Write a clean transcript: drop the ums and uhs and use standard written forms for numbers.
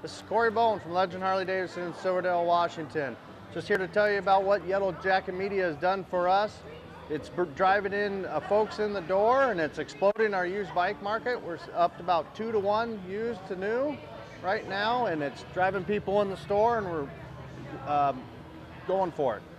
This is Cory from Legend Harley-Davidson in Silverdale, Washington. Just here to tell you about what Yellow Jacket Media has done for us. It's driving in folks in the door, and it's exploding our used bike market. We're up to about 2 to 1 used to new right now, and it's driving people in the store, and we're going for it.